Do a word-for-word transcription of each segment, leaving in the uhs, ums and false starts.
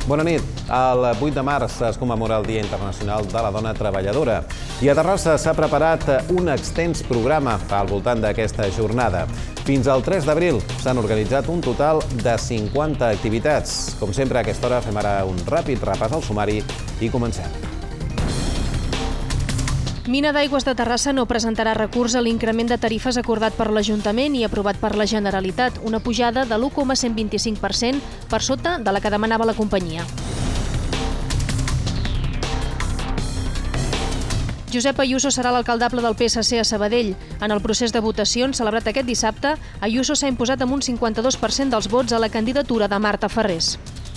Bona nit. El vuit de març es commemora el Dia Internacional de la Dona Treballadora i a Terrassa s'ha preparat un extens programa al voltant d'aquesta jornada. Fins al tres d'abril s'han organitzat un total de cinquanta activitats. Com sempre, a aquesta hora fem ara un ràpid repàs al sumari i comencem. Mina d'Aigües de Terrassa no presentarà recurs a l'increment de tarifes acordat per l'Ajuntament i aprovat per la Generalitat, una pujada de l'u coma cent vint-i-cinc per cent per sota de la que demanava la companyia. Josep Ayuso serà l'alcaldable del P S C a Sabadell. En el procés de votacions celebrat aquest dissabte, Ayuso s'ha imposat amb un cinquanta-dos per cent dels vots a la candidatura de Marta Ferrés.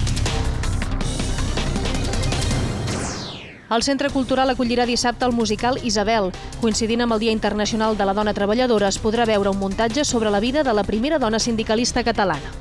El Centre Cultural acollirà dissabte el musical Isabel. Coincidint amb el Dia Internacional de la Dona Treballadora, es podrà veure un muntatge sobre la vida de la primera dona sindicalista catalana.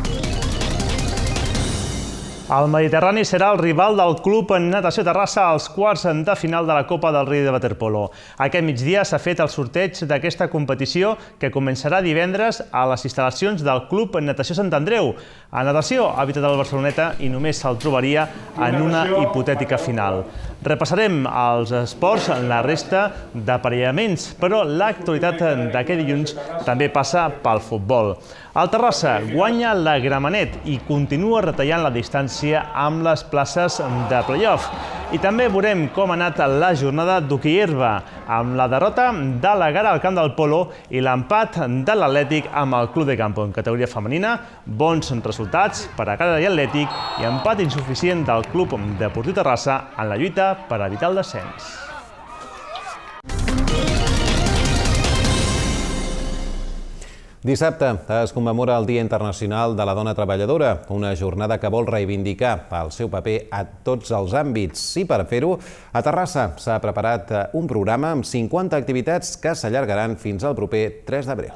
El Mediterrani serà el rival del Club Natació Terrassa als quarts de final de la Copa del Rei de Waterpolo. Aquest migdia s'ha fet el sorteig d'aquesta competició que començarà divendres a les instal·lacions del Club Natació Sant Andreu. A natació, hàbitat del Barceloneta, i només se'l trobaria en una hipotètica final. Repassarem els esports en la resta d'aparellaments, però l'actualitat d'aquest dilluns també passa pel futbol. El Terrassa guanya la Gramenet i continua retallant la distància amb les places de play-off. I també veurem com ha anat la jornada d'hoquei herba, amb la derrota de la Gara al camp del Polo i l'empat de l'Atlètic amb el Club de Campo. En categoria femenina, bons resultats per a Gara i Atlètic i empat insuficient del Club Deportiu Terrassa en la lluita per evitar el descens. Dissabte es commemora el Dia Internacional de la Dona Treballadora, una jornada que vol reivindicar el seu paper a tots els àmbits. I per fer-ho, a Terrassa s'ha preparat un programa amb cinquanta activitats que s'allargaran fins al proper tres d'abril.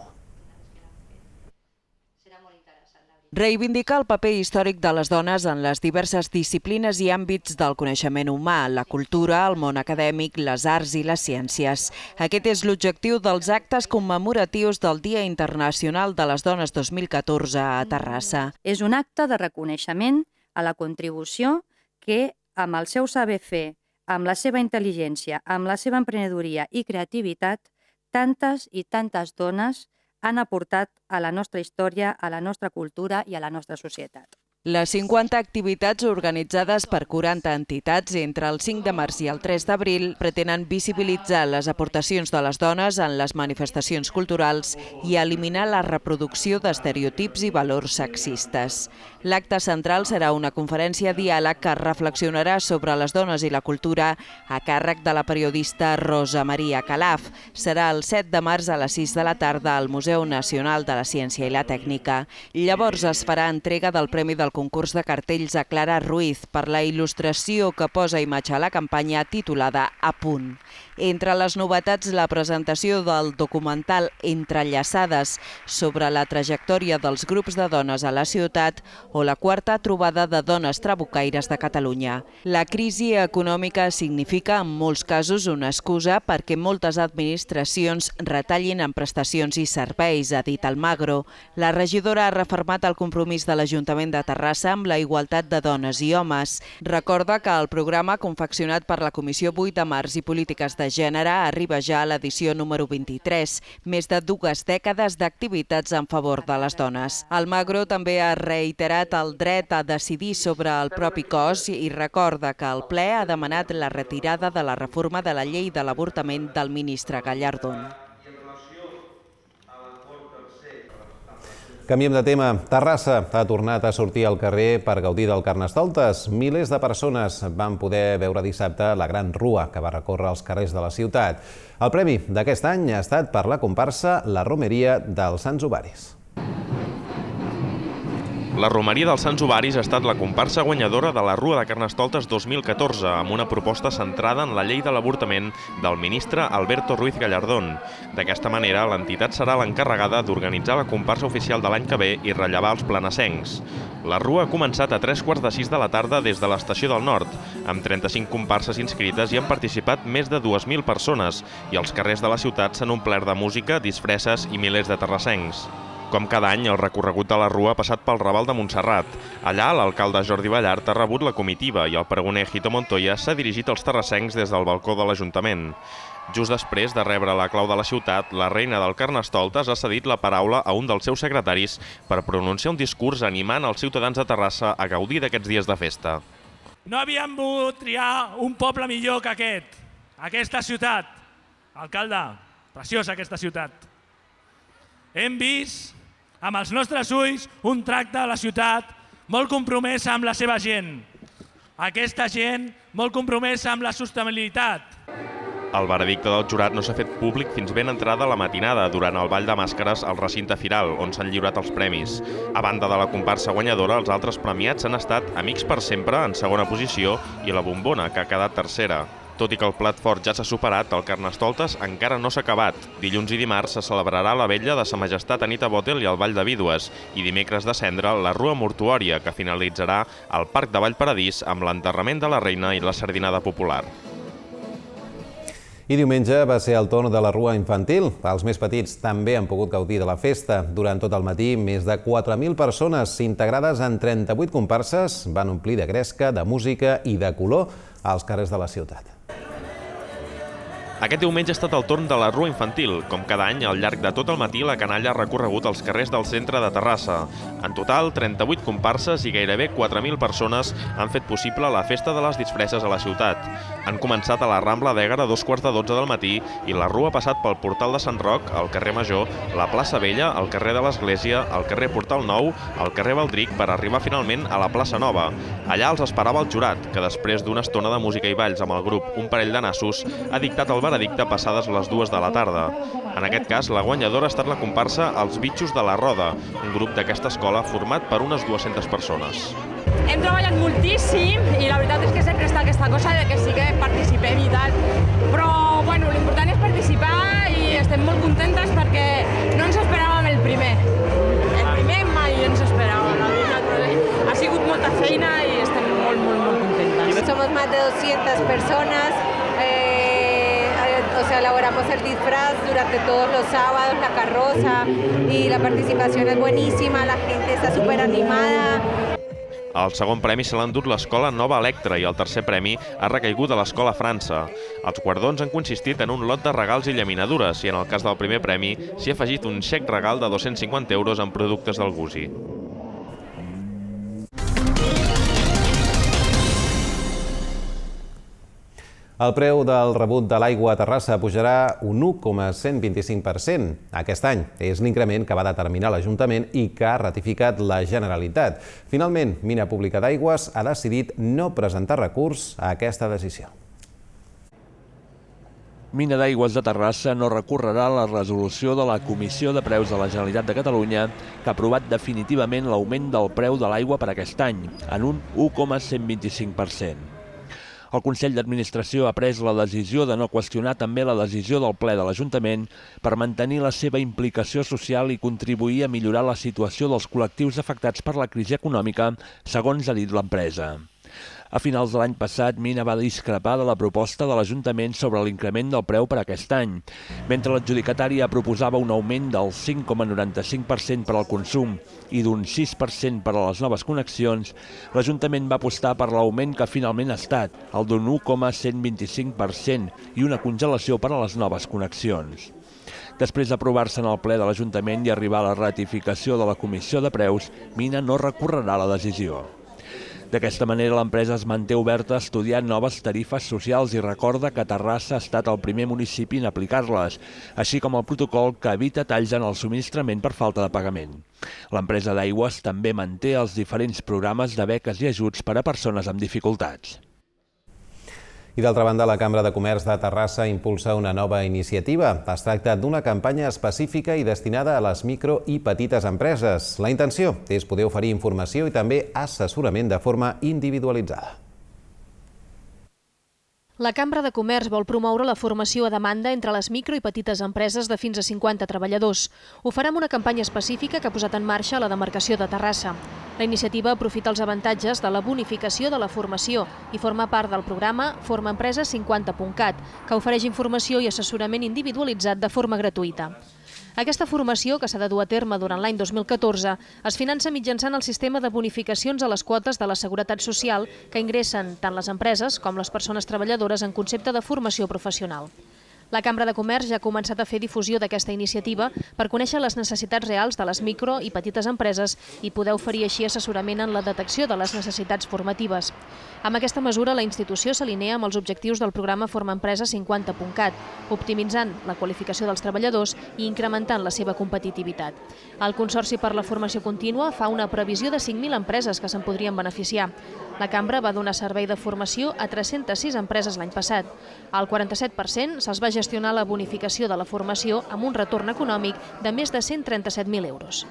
Reivindicar el paper històric de les dones en les diverses disciplines i àmbits del coneixement humà, la cultura, el món acadèmic, les arts i les ciències. Aquest és l'objectiu dels actes commemoratius del Dia Internacional de les Dones dos mil catorze a Terrassa. És un acte de reconeixement a la contribució que, amb el seu saber fer, amb la seva intel·ligència, amb la seva emprenedoria i creativitat, tantes i tantes dones han aportat a la nostra història, a la nostra cultura i a la nostra societat. Les cinquanta activitats organitzades per quaranta entitats entre el cinc de març i el tres d'abril pretenen visibilitzar les aportacions de les dones en les manifestacions culturals i eliminar la reproducció d'estereotips i valors sexistes. L'acte central serà una conferència diàleg que reflexionarà sobre les dones i la cultura a càrrec de la periodista Rosa Maria Calaf. Serà el set de març a les sis de la tarda al Museu Nacional de la Ciència i la Tècnica. Llavors es farà entrega del Premi del concurs de cartells a Clara Ruiz per la il·lustració que posa imatge a la campanya titulada A punt. Entre les novetats, la presentació del documental Entrellaçades sobre la trajectòria dels grups de dones a la ciutat o la quarta trobada de dones trabucaires de Catalunya. La crisi econòmica significa en molts casos una excusa perquè moltes administracions retallin en prestacions i serveis, ha dit Almagro. La regidora ha refermat el compromís de l'Ajuntament de Terrassa amb la igualtat de dones i homes. Recorda que el programa confeccionat per la Comissió vuit de març i Polítiques de Gènere arriba ja a l'edició número vint-i-tres, més de dues dècades d'activitats en favor de les dones. Almagro també ha reiterat el dret a decidir sobre el propi cos i recorda que el ple ha demanat la retirada de la reforma de la llei de l'avortament del ministre Gallardón. Canviem de tema. Terrassa ha tornat a sortir al carrer per gaudir del Carnestoltes. Milers de persones van poder veure dissabte la gran rua que va recórrer els carrers de la ciutat. El premi d'aquest any ha estat per la comparsa La Romeria dels Sants Ovaris. La Romeria dels Sants Ovaris ha estat la comparsa guanyadora de la Rua de Carnestoltes dos mil catorze, amb una proposta centrada en la llei de l'avortament del ministre Alberto Ruiz Gallardón. D'aquesta manera, l'entitat serà l'encarregada d'organitzar la comparsa oficial de l'any que ve i rellevar els planassencs. La Rua ha començat a tres quarts de sis de la tarda des de l'Estació del Nord, amb trenta-cinc comparses inscrites i han participat més de dues mil persones, i els carrers de la ciutat s'han omplert de música, disfresses i milers de terrassencs. Com cada any, el recorregut de la Rua ha passat pel Raval de Montserrat. Allà, l'alcalde Jordi Ballart ha rebut la comitiva i el pregoner Hito Montoya s'ha dirigit als terrassencs des del balcó de l'Ajuntament. Just després de rebre la clau de la ciutat, la reina del Carnestoltes ha cedit la paraula a un dels seus secretaris per pronunciar un discurs animant els ciutadans de Terrassa a gaudir d'aquests dies de festa. No havíem volgut triar un poble millor que aquest, aquesta ciutat. Alcalde, preciosa aquesta ciutat. Hem vist amb els nostres ulls un tracte a la ciutat molt compromesa amb la seva gent. Aquesta gent molt compromesa amb la sostenibilitat. El veredicte del jurat no s'ha fet públic fins ben entrada la matinada durant el ball de màscares al recinte firal, on s'han lliurat els premis. A banda de la comparsa guanyadora, els altres premiats han estat Amics per Sempre, en segona posició, i La Bombona, que ha quedat tercera. Tot i que el plat fort ja s'ha superat, el Carnestoltes encara no s'ha acabat. Dilluns i dimarts se celebrarà la vetlla de Sa Majestat Anita Botel i el Ball de Vídues, i dimecres de cendre la Rua Mortuòria, que finalitzarà al Parc de Vallparadís amb l'enterrament de la reina i la sardinada popular. I diumenge va ser el torn de la Rua Infantil. Els més petits també han pogut gaudir de la festa. Durant tot el matí, més de quatre mil persones integrades en trenta-vuit comparses van omplir de gresca, de música i de color als carrers de la ciutat. Aquest diumenge ha estat el torn de la Rua Infantil. Com cada any, al llarg de tot el matí, la canalla ha recorregut els carrers del centre de Terrassa. En total, trenta-vuit comparses i gairebé quatre mil persones han fet possible la festa de les disfresses a la ciutat. Han començat a la Rambla d'Ègara a dos quarts de dotze del matí i la Rua ha passat pel Portal de Sant Roc, el carrer Major, la plaça Vella, el carrer de l'Església, el carrer Portal Nou, el carrer Baldric, per arribar finalment a la plaça Nova. Allà els esperava el jurat, que després d'una estona de música i balls amb el grup Un parell de nassos, ha dictat el veredicte passades les dues de la tarda. En aquest cas, la guanyadora ha estat la comparsa Els Bitxos de la Roda, un grup d'aquesta escola format per unes dues-centes persones. Hem treballat moltíssim i la veritat és que sempre està aquesta cosa de que sí que participem i tal, però bueno, l'important és participar i estem molt contentes perquè no ens esperàvem el primer. El primer mai ens esperàvem, la veritat, però ha sigut molta feina i estem molt, molt, molt contentes. Somos más de doscientas personas. Eh, O sea, elaboramos el disfraz durante todos los sábados, la carroza, y la participación es buenísima, la gente está súper animada. El segon premi se l'ha endut l'escola Nova Electra i el tercer premi ha recaigut a l'escola França. Els guardons han consistit en un lot de regals i llaminadures i en el cas del primer premi s'hi ha afegit un xec regal de dos-cents cinquanta euros en productes del Gusi. El preu del rebut de l'aigua a Terrassa pujarà un u coma cent vint-i-cinc per cent aquest any. És l'increment que va determinar l'Ajuntament i que ha ratificat la Generalitat. Finalment, Mina Pública d'Aigües ha decidit no presentar recurs a aquesta decisió. Mina d'Aigües de Terrassa no recorrerà a la resolució de la Comissió de Preus de la Generalitat de Catalunya que ha aprovat definitivament l'augment del preu de l'aigua per aquest any, en un u coma cent vint-i-cinc per cent. El Consell d'Administració ha pres la decisió de no qüestionar també la decisió del ple de l'Ajuntament per mantenir la seva implicació social i contribuir a millorar la situació dels col·lectius afectats per la crisi econòmica, segons ha dit l'empresa. A finals de l'any passat, Mina va discrepar de la proposta de l'Ajuntament sobre l'increment del preu per aquest any. Mentre l'adjudicatària proposava un augment del cinc coma noranta-cinc per cent per al consum i d'un sis per cent per a les noves connexions, l'Ajuntament va apostar per l'augment que finalment ha estat, el d'un u coma cent vint-i-cinc per cent i una congelació per a les noves connexions. Després d'aprovar-se en el ple de l'Ajuntament i arribar a la ratificació de la Comissió de Preus, Mina no recorrerà a la decisió. D'aquesta manera, l'empresa es manté oberta a estudiar noves tarifes socials i recorda que Terrassa ha estat el primer municipi en aplicar-les, així com el protocol que evita talls en el subministrament per falta de pagament. L'empresa d'aigües també manté els diferents programes de beques i ajuts per a persones amb dificultats. I d'altra banda, la Cambra de Comerç de Terrassa impulsa una nova iniciativa. Es tracta d'una campanya específica i destinada a les micro i petites empreses. La intenció és poder oferir informació i també assessorament de forma individualitzada. La Cambra de Comerç vol promoure la formació a demanda entre les micro i petites empreses de fins a cinquanta treballadors. Ho farà amb una campanya específica que ha posat en marxa la demarcació de Terrassa. La iniciativa aprofita els avantatges de la bonificació de la formació i forma part del programa Forma Empresa cinquanta punt cat, que ofereix informació i assessorament individualitzat de forma gratuïta. Aquesta formació, que s'ha de dur a terme durant l'any dos mil catorze, es finança mitjançant el sistema de bonificacions a les quotes de la Seguretat Social que ingressen tant les empreses com les persones treballadores en concepte de formació professional. La Cambra de Comerç ja ha començat a fer difusió d'aquesta iniciativa per conèixer les necessitats reals de les micro i petites empreses i poder oferir així assessorament en la detecció de les necessitats formatives. Amb aquesta mesura, la institució s'alinea amb els objectius del programa Forma Empresa cinquanta punt cat, optimitzant la qualificació dels treballadors i incrementant la seva competitivitat. El Consorci per la Formació Contínua fa una previsió de cinc mil empreses que se'n podrien beneficiar. La Cambra va donar servei de formació a tres-centes sis empreses l'any passat. El quaranta-set per cent se'ls va gestionar la bonificació de la formació amb un retorn econòmic de més de cent trenta-set mil euros.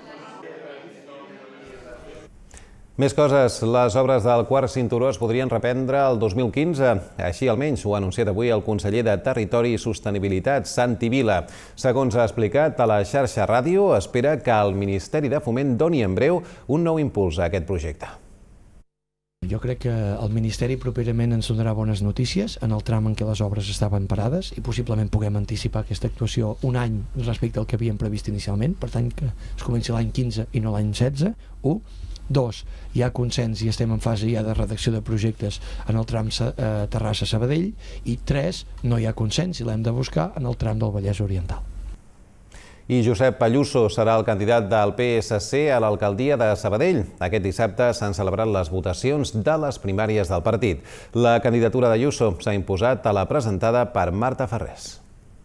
Més coses. Les obres del quart cinturó es podrien reprendre el dos mil quinze. Així almenys ho ha anunciat avui el conseller de Territori i Sostenibilitat, Santi Vila. Segons ha explicat a la xarxa ràdio, espera que el Ministeri de Foment doni en breu un nou impuls a aquest projecte. Jo crec que el Ministeri properament ens donarà bones notícies en el tram en què les obres estaven parades i possiblement puguem anticipar aquesta actuació un any respecte al que havíem previst inicialment, per tant que es comenci l'any quinze i no l'any setze. Un. Dos, hi ha consens i estem en fase ja de redacció de projectes en el tram eh, Terrassa-Sabadell. I tres, no hi ha consens i l'hem de buscar en el tram del Vallès Oriental. I Josep Ayuso serà el candidat del P S C a l'alcaldia de Sabadell. Aquest dissabte s'han celebrat les votacions de les primàries del partit. La candidatura d'Ayuso s'ha imposat a la presentada per Marta Ferrés.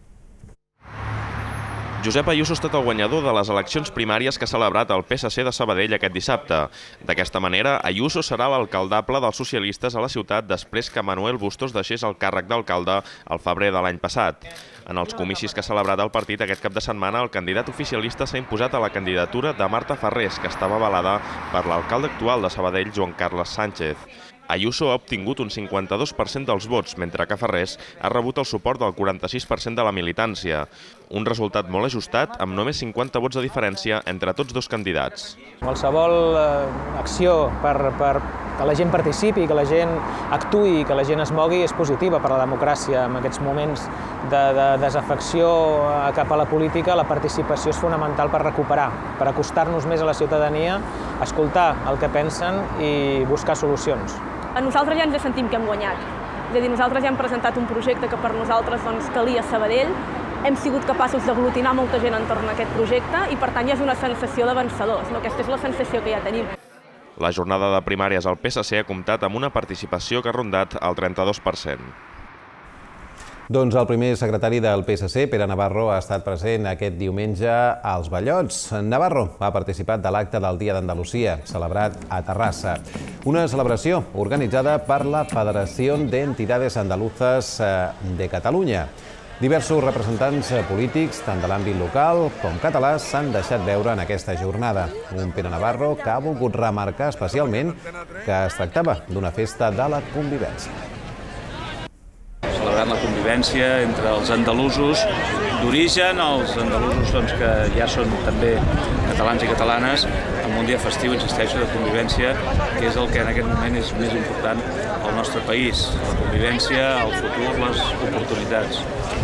Josep Ayuso ha estat el guanyador de les eleccions primàries que ha celebrat el P S C de Sabadell aquest dissabte. D'aquesta manera, Ayuso serà l'alcaldable dels socialistes a la ciutat després que Manuel Bustos deixés el càrrec d'alcalde al febrer de l'any passat. En els comicis que ha celebrat el partit aquest cap de setmana, el candidat oficialista s'ha imposat a la candidatura de Marta Ferrés, que estava avalada per l'alcalde actual de Sabadell, Joan Carles Sánchez. Ayuso ha obtingut un cinquanta-dos per cent dels vots, mentre que Ferrés ha rebut el suport del quaranta-sis per cent de la militància. Un resultat molt ajustat, amb només cinquanta vots de diferència entre tots dos candidats. Qualsevol acció per, per que la gent participi, que la gent actuï, que la gent es mogui és positiva per a la democràcia. En aquests moments de, de desafecció cap a la política, la participació és fonamental per recuperar, per acostar-nos més a la ciutadania, escoltar el que pensen i buscar solucions. Nosaltres ja ens sentim que hem guanyat. És a dir, nosaltres ja hem presentat un projecte que per nosaltres doncs, calia a Sabadell, hem sigut capaços d'aglutinar molta gent entorn a aquest projecte i per tant ja és una sensació de vencedors. No? Aquesta és la sensació que ja tenim. La jornada de primàries al P S C ha comptat amb una participació que ha rondat el trenta-dos per cent. Doncs el primer secretari del P S C, Pere Navarro, ha estat present aquest diumenge als Ballots. Navarro ha participat de l'acte del Dia d'Andalusia, celebrat a Terrassa. Una celebració organitzada per la Federació d'Entidades Andaluzes de Catalunya. Diversos representants polítics, tant de l'àmbit local com català, s'han deixat veure en aquesta jornada. Un Pere Navarro que ha volgut remarcar especialment que es tractava d'una festa de la convivència. Celebrant la convivència entre els andalusos d'origen, els andalusos doncs, que ja són també catalans i catalanes, amb un dia festiu, insisteixo, de convivència, que és el que en aquest moment és més important al nostre país. La convivència, el futur, les oportunitats.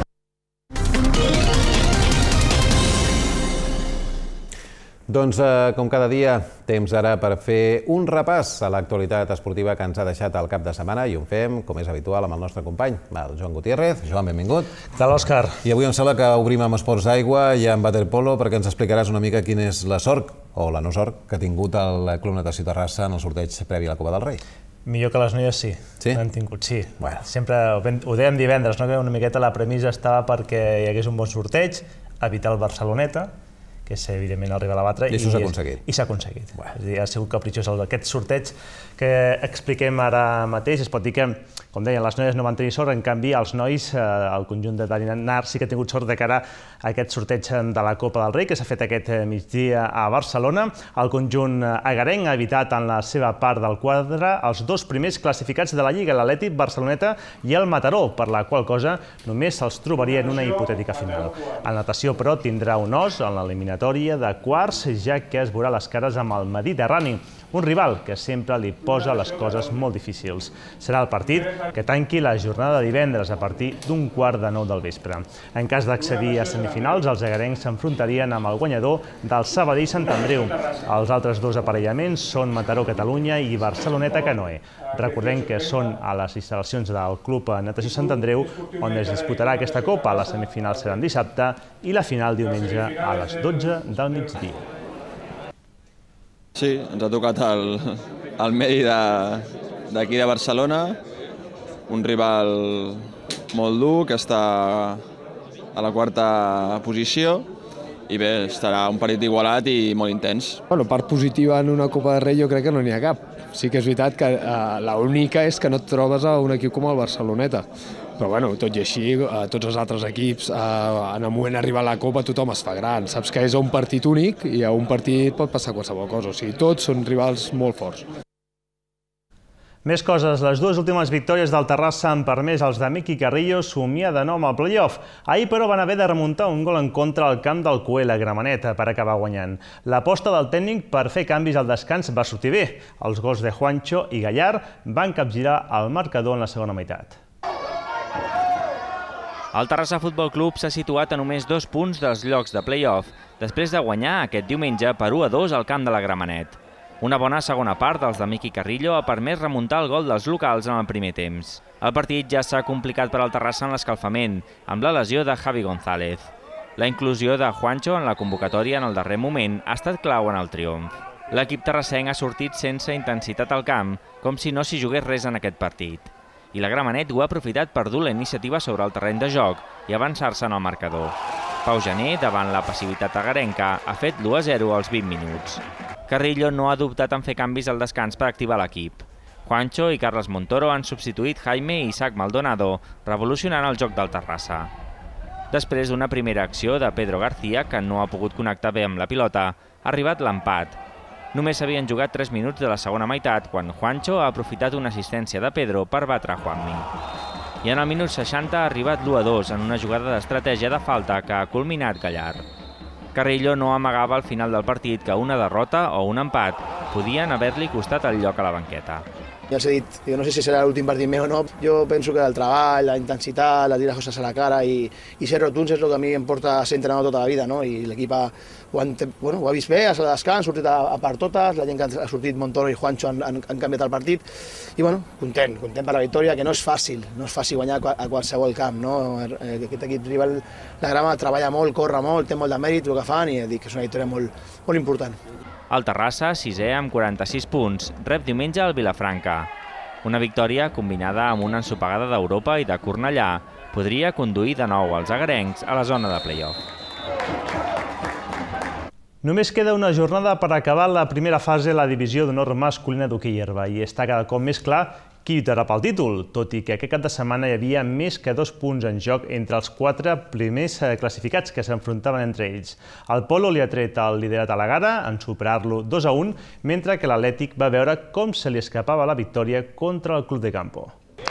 Doncs, com cada dia, temps ara per fer un repàs a l'actualitat esportiva que ens ha deixat el cap de setmana i ho fem, com és habitual, amb el nostre company, el Joan Gutiérrez. Joan, benvingut. Què tal, Òscar? I avui em sembla que obrim amb esports d'aigua i amb waterpolo perquè ens explicaràs una mica quina és la sort, o la no sort, que ha tingut el Club Natació Terrassa en el sorteig previ a la Copa del Rei. Millor que les noies sí, sí? l'hem tingut, sí. Bueno. Sempre ho dèiem divendres, no? Que una miqueta la premissa estava perquè hi hagués un bon sorteig, evitar el Barceloneta, que és evidentment el rival a batre. I això s'ha aconseguit. I s'ha aconseguit. Bueno. És a dir, ha sigut capritxós aquest sorteig que expliquem ara mateix. Es pot dir que, com deien, les noies no van tenir sort, en canvi els nois, el conjunt de Dani Nar sí que ha tingut sort de cara a aquest sorteig de la Copa del Rei que s'ha fet aquest migdia a Barcelona. El conjunt agarenc ha evitat en la seva part del quadre els dos primers classificats de la Lliga, l'Atlètic Barceloneta i el Mataró, per la qual cosa només se'ls trobaria en una hipotètica final. El natació, però, tindrà un os en l'eliminació de quarts, ja que es veurà les cares amb el Mediterrani, un rival que sempre li posa les coses molt difícils. Serà el partit que tanqui la jornada de divendres a partir d'un quart de nou del vespre. En cas d'accedir a semifinals, els egarencs s'enfrontarien amb el guanyador del Sabadell-Sant Andreu. Els altres dos aparellaments són Mataró-Catalunya i Barceloneta-Canoe. Recordem que són a les instal·lacions del Club Natació Sant Andreu on es disputarà aquesta copa. Les semifinals seran dissabte i la final diumenge a les dotze del migdia. Sí, ens ha tocat el, el medi d'aquí de, de Barcelona, un rival molt dur que està a la quarta posició i bé, estarà un partit igualat i molt intens. Bueno, part positiva en una Copa de Rei jo crec que no n'hi ha cap. Sí que és veritat que eh, l'única és que no et trobes a un equip com el Barceloneta. Però bueno, tot i així, eh, tots els altres equips, eh, en el moment d'arribar a la Copa tothom es fa gran. Saps que és un partit únic i a un partit pot passar qualsevol cosa. O sigui, tots són rivals molt forts. Més coses, les dues últimes victòries del Terrassa han permès als de Miqui Carrillo somiar de nou amb el play-off. Ahir, però, van haver de remuntar un gol en contra al camp del Coel a Gramenet per acabar guanyant. L'aposta del tècnic per fer canvis al descans va sortir bé. Els gols de Juancho i Gallard van capgirar el marcador en la segona meitat. El Terrassa Futbol Club s'ha situat a només dos punts dels llocs de play-off, després de guanyar aquest diumenge per u a dos al camp de la Gramenet. Una bona segona part dels de Miqui Carrillo ha permès remuntar el gol dels locals en el primer temps. El partit ja s'ha complicat per al Terrassa en l'escalfament, amb la lesió de Javi González. La inclusió de Juancho en la convocatòria en el darrer moment ha estat clau en el triomf. L'equip terrassenc ha sortit sense intensitat al camp, com si no s'hi jugués res en aquest partit. I la Gramenet ho ha aprofitat per dur la iniciativa sobre el terreny de joc i avançar-se en el marcador. Pau Gené, davant la passivitat agarenca, ha fet l'u a zero als vint minuts. Carrillo no ha dubtat en fer canvis al descans per activar l'equip. Juancho i Carles Montoro han substituït Jaime i Isaac Maldonado, revolucionant el joc del Terrassa. Després d'una primera acció de Pedro García, que no ha pogut connectar bé amb la pilota, ha arribat l'empat. Només s'havien jugat tres minuts de la segona meitat quan Juancho ha aprofitat una assistència de Pedro per batre Juanmi. I en el minut seixanta ha arribat l'u a dos en una jugada d'estratègia de falta que ha culminat Gallard. Carrillo no amagava al final del partit que una derrota o un empat podien haver-li costat el lloc a la banqueta. Ja els he dit, jo no sé si serà l'últim partit meu o no, jo penso que el treball, la intensitat, la dir les coses a la cara i, i ser rotunds és el que a mi em porta a ser entrenador tota la vida, no? I l'equip ha, ho, han, bueno, ho ha vist bé, a la descans, ha sortit a, a part totes, la gent que ha sortit, Montoro i Juancho, han, han, han canviat el partit i bueno, content, content per la victòria, que no és fàcil, no és fàcil guanyar a qualsevol camp, no? Aquest equip rival, la Grama, treballa molt, corre molt, té molt de mèrit el que fan i dic que és una victòria molt, molt important. El Terrassa, sisè amb quaranta-sis punts, rep diumenge al Vilafranca. Una victòria combinada amb una ensopegada d'Europa i de Cornellà podria conduir de nou els agarencs a la zona de play-off. Només queda una jornada per acabar la primera fase de la divisió d'honor masculina d'hoquei herba i està cada cop més clar qui lluitarà pel títol, tot i que aquest cap de setmana hi havia més que dos punts en joc entre els quatre primers classificats que s'enfrontaven entre ells. El Polo li ha tret el liderat a la gara en superar-lo dos a un, mentre que l'Atlètic va veure com se li escapava la victòria contra el Club de Campo.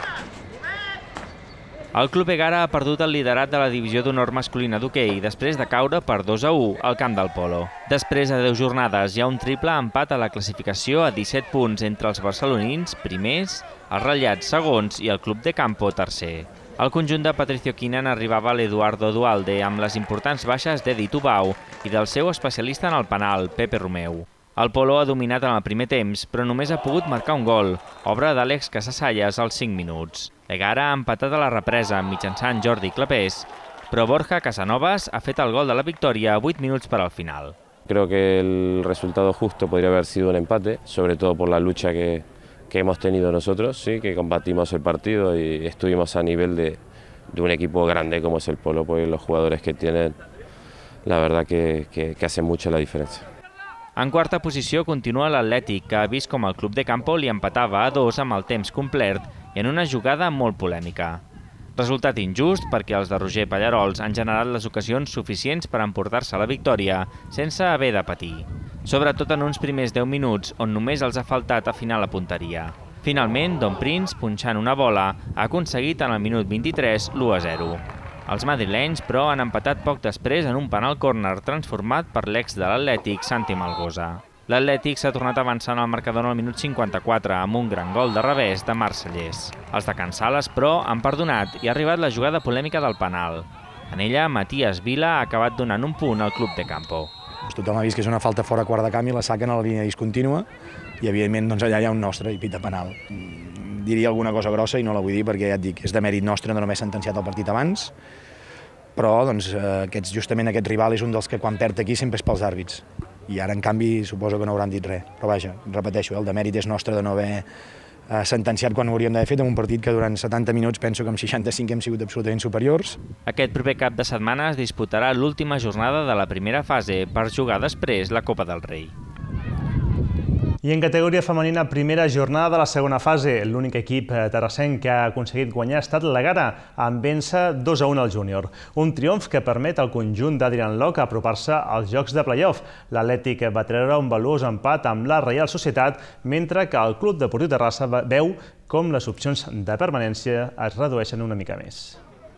El Club Egara ha perdut el liderat de la divisió d'honor masculina d'hoquei després de caure per dos a u al camp del Polo. Després de deu jornades hi ha un triple empat a la classificació a disset punts entre els barcelonins primers, els ratllats segons i el Club de Campo tercer. El conjunt de Patricio Quinan arribava a l'Eduardo Dualde amb les importants baixes d'Edi Tubau i del seu especialista en el penal, Pepe Romeu. El Polo ha dominat en el primer temps, però només ha pogut marcar un gol, obra d'Àlex Casasallas als cinc minuts. Egara ha empatat a la represa mitjançant Jordi Clapés, però Borja Casanovas ha fet el gol de la victòria a vuit minuts per al final. Creo que el resultado justo podría haber sido un empate, sobre todo por la lucha que, que hemos tenido nosotros, sí, que combatimos el partido y estuvimos a nivel de, de un equipo grande como es el Polo, pues los jugadores que tienen, la verdad que, que, que hacen mucho la diferencia. En quarta posició continua l'Atlètic, que ha vist com el Club de Campo li empatava a dos amb el temps complet i en una jugada molt polèmica. Resultat injust perquè els de Roger Pallarols han generat les ocasions suficients per emportar-se la victòria sense haver de patir. Sobretot en uns primers deu minuts on només els ha faltat afinar la punteria. Finalment, Don Prince, punxant una bola, ha aconseguit en el minut vint-i-tres l'u a zero. Els madrilenys, però, han empatat poc després en un penal córner transformat per l'ex de l'Atlètic, Santi Malgosa. L'Atlètic s'ha tornat avançant al marcador al minut cinquanta-quatre amb un gran gol de revés de Marcellers. Els de Can Sales, però, han perdonat i ha arribat la jugada polèmica del penal. En ella, Matías Vila ha acabat donant un punt al Club de Campo. Tothom ha vist que és una falta fora quart de camp i la saquen a la línia discontínua i, evidentment, doncs, allà hi ha un nostre i pita penal. Diria alguna cosa grossa i no la vull dir perquè ja et dic, és de mèrit nostre no només sentenciat el partit abans, però doncs, aquests, justament aquest rival és un dels que quan perd aquí sempre és pels àrbits. I ara, en canvi, suposo que no hauran dit res. Però vaja, repeteixo, el de mèrit és nostre de no haver eh, sentenciat quan ho hauríem d'haver fet en un partit que durant setanta minuts penso que amb seixanta-cinc hem sigut absolutament superiors. Aquest proper cap de setmana es disputarà l'última jornada de la primera fase per jugar després la Copa del Rei. I en categoria femenina, primera jornada de la segona fase. L'únic equip terrassenc que ha aconseguit guanyar ha estat l'Egara, amb vèncer dos a un al júnior. Un triomf que permet al conjunt d'Adrian Locke apropar-se als jocs de play-off. L'Atlètic va treure un valuós empat amb la Reial Societat, mentre que el Club Deportiu Terrassa veu com les opcions de permanència es redueixen una mica més.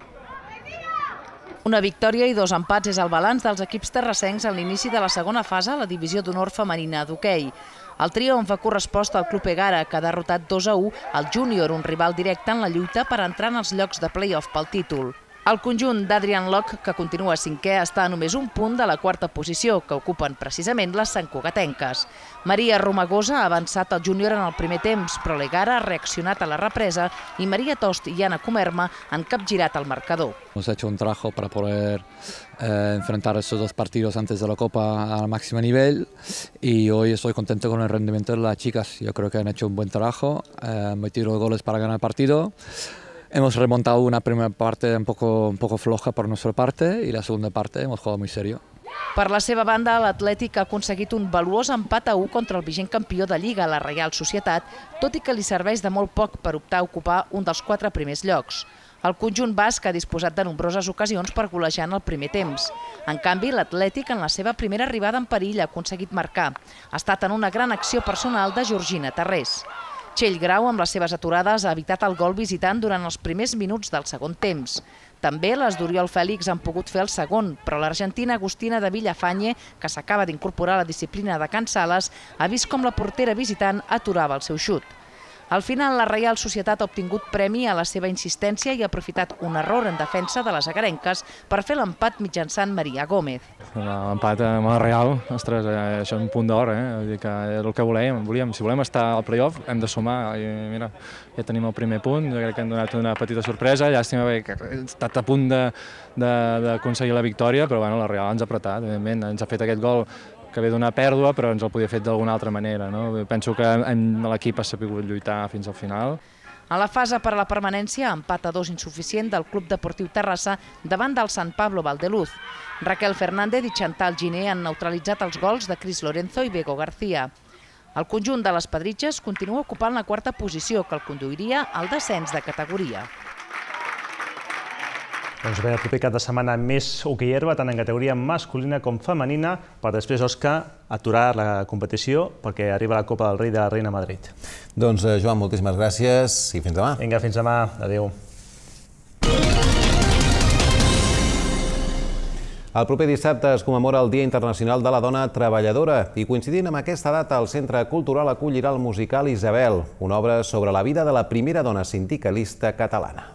Una victòria i dos empats és el balanç dels equips terrassencs en l'inici de la segona fase a la divisió d'honor femenina d'hoquei. El triomf ha correspost al Club Egara, que ha derrotat dos a u al júnior, un rival directe en la lluita per entrar en els llocs de play-off pel títol. El conjunt d'Adrian Locke, que continua cinquè, està a només un punt de la quarta posició, que ocupen precisament les santcugatenques. Maria Romagosa ha avançat el júnior en el primer temps, però l'Egara ha reaccionat a la represa i Maria Tost i Anna Comerma han capgirat el marcador. Hemos hecho un trabajo para poder eh, enfrentar estos dos partidos antes de la Copa al máximo nivel y hoy estoy contento con el rendimiento de las chicas. Yo creo que han hecho un buen trabajo, eh, han metido goles para ganar el partido. Hemos remontado una primera parte un poco, un poco floja por nuestra parte y la segunda parte hemos jugado muy serio. Per la seva banda, l'Atlètic ha aconseguit un valuós empat a u contra el vigent campió de Lliga, la Reial Societat, tot i que li serveix de molt poc per optar a ocupar un dels quatre primers llocs. El conjunt basc ha disposat de nombroses ocasions per golejar en el primer temps. En canvi, l'Atlètic, en la seva primera arribada en perill, ha aconseguit marcar. Ha estat en una gran acció personal de Georgina Tarrés. Txell Grau, amb les seves aturades, ha evitat el gol visitant durant els primers minuts del segon temps. També les d'Oriol Fèlix han pogut fer el segon, però l'argentina Agustina de Villafañe, que s'acaba d'incorporar a la disciplina de Can Sales, ha vist com la portera visitant aturava el seu xut. Al final, la Reial Societat ha obtingut premi a la seva insistència i ha aprofitat un error en defensa de les agarenques per fer l'empat mitjançant Maria Gómez. L'empat amb la Real, ostres, això és un punt d'or, eh? Vull dir que és el que volíem. volíem. Si volem estar al play-off hem de sumar. I mira, ja tenim el primer punt, jo crec que hem donat una petita sorpresa, llàstima que hem estat a punt d'aconseguir la victòria, però bueno, la Real ens ha apretat, evidentment, ens ha fet aquest gol que ve d'una pèrdua, però ens el podia fer d'alguna altra manera. No? Penso que l'equip ha sabut lluitar fins al final. A la fase per a la permanència, empat a dos insuficient del Club Deportiu Terrassa davant del San Pablo Valdeluz. Raquel Fernández i Chantal Giné han neutralitzat els gols de Cris Lorenzo i Bego García. El conjunt de les Pedritxes continua ocupant la quarta posició, que el conduiria al descens de categoria. Doncs bé, el proper cap de setmana més hoquei herba, tant en categoria masculina com femenina, per després, Òscar, aturar la competició perquè arriba la Copa del Rei de la Reina Madrid. Doncs, Joan, moltíssimes gràcies i fins demà. Vinga, fins demà. Adéu. El proper dissabte es commemora el Dia Internacional de la Dona Treballadora i coincidint amb aquesta data el Centre Cultural acollirà el musical Isabel, una obra sobre la vida de la primera dona sindicalista catalana.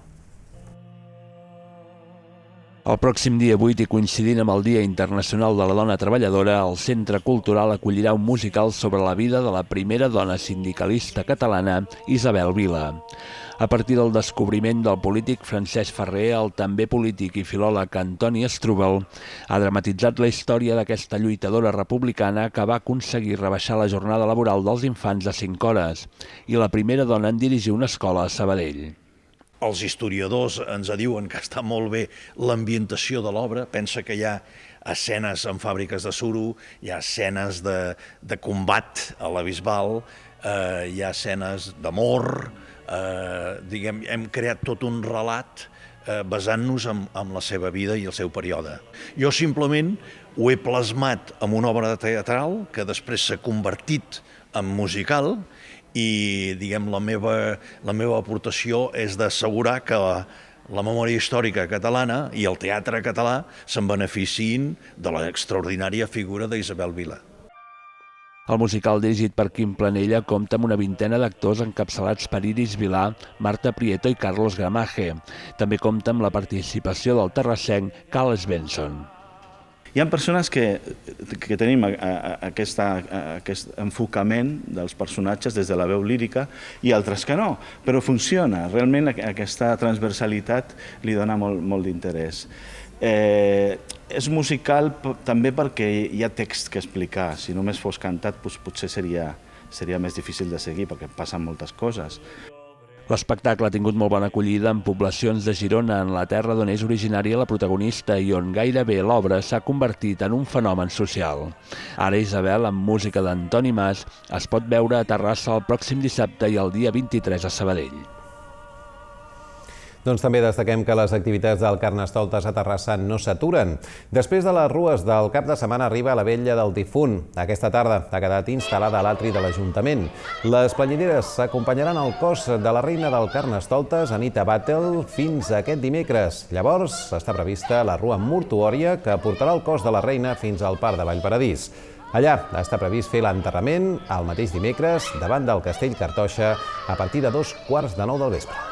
El pròxim dia vuit i coincidint amb el Dia Internacional de la Dona Treballadora, el Centre Cultural acollirà un musical sobre la vida de la primera dona sindicalista catalana, Isabel Vila. A partir del descobriment del polític Francesc Ferrer, el també polític i filòleg Antoni Strubel ha dramatitzat la història d'aquesta lluitadora republicana que va aconseguir rebaixar la jornada laboral dels infants a cinc hores i la primera dona en dirigir una escola a Sabadell. Els historiadors ens diuen que està molt bé l'ambientació de l'obra. Pensa que hi ha escenes en fàbriques de suro, hi ha escenes de, de combat a la Bisbal, eh, hi ha escenes d'amor, eh, diguem, hem creat tot un relat eh, basant-nos en, en la seva vida i el seu període. Jo simplement ho he plasmat en una obra teatral que després s'ha convertit en musical i diguem, la meva, la meva aportació és d'assegurar que la, la memòria històrica catalana i el teatre català se'n beneficiïn de l'extraordinària figura d'Isabel Vila. El musical dirigit per Quim Planella compta amb una vintena d'actors encapçalats per Iris Vilà, Marta Prieto i Carlos Gramaje. També compta amb la participació del terrassenc Carles Benson. Hi ha persones que, que tenim aquesta, aquest enfocament dels personatges des de la veu lírica i altres que no, però funciona. Realment aquesta transversalitat li dona molt, molt d'interès. Eh, és musical també perquè hi ha text que explicar. Si només fos cantat doncs potser seria, seria més difícil de seguir perquè passen moltes coses. L'espectacle ha tingut molt bona acollida en poblacions de Girona, en la terra d'on és originària la protagonista i on gairebé l'obra s'ha convertit en un fenomen social. Ara Isabel, amb música d'Antoni Mas, es pot veure a Terrassa el pròxim dissabte i el dia vint-i-tres a Sabadell. Doncs també destaquem que les activitats del Carnestoltes a Terrassa no s'aturen. Després de les rues del cap de setmana arriba la vetlla del difunt. Aquesta tarda ha quedat instal·lada a l'atri de l'Ajuntament. Les planyideres acompanyaran el cos de la reina del Carnestoltes, Anita Battle, fins aquest dimecres. Llavors està prevista la rua mortuòria que portarà el cos de la reina fins al Parc de Vallparadís. Allà està previst fer l'enterrament el mateix dimecres davant del Castell Cartoixa a partir de dos quarts de nou del vespre.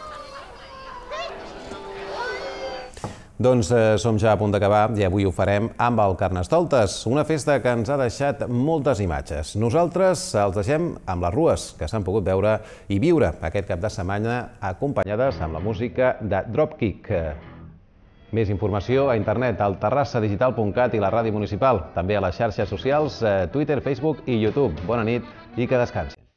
Doncs eh, som ja a punt d'acabar i avui ho farem amb el Carnestoltes, una festa que ens ha deixat moltes imatges. Nosaltres els deixem amb les rues que s'han pogut veure i viure aquest cap de setmana acompanyades amb la música de Dropkick. Més informació a internet al terrassa digital punt cat i la ràdio municipal, també a les xarxes socials, Twitter, Facebook i YouTube. Bona nit i que descansin.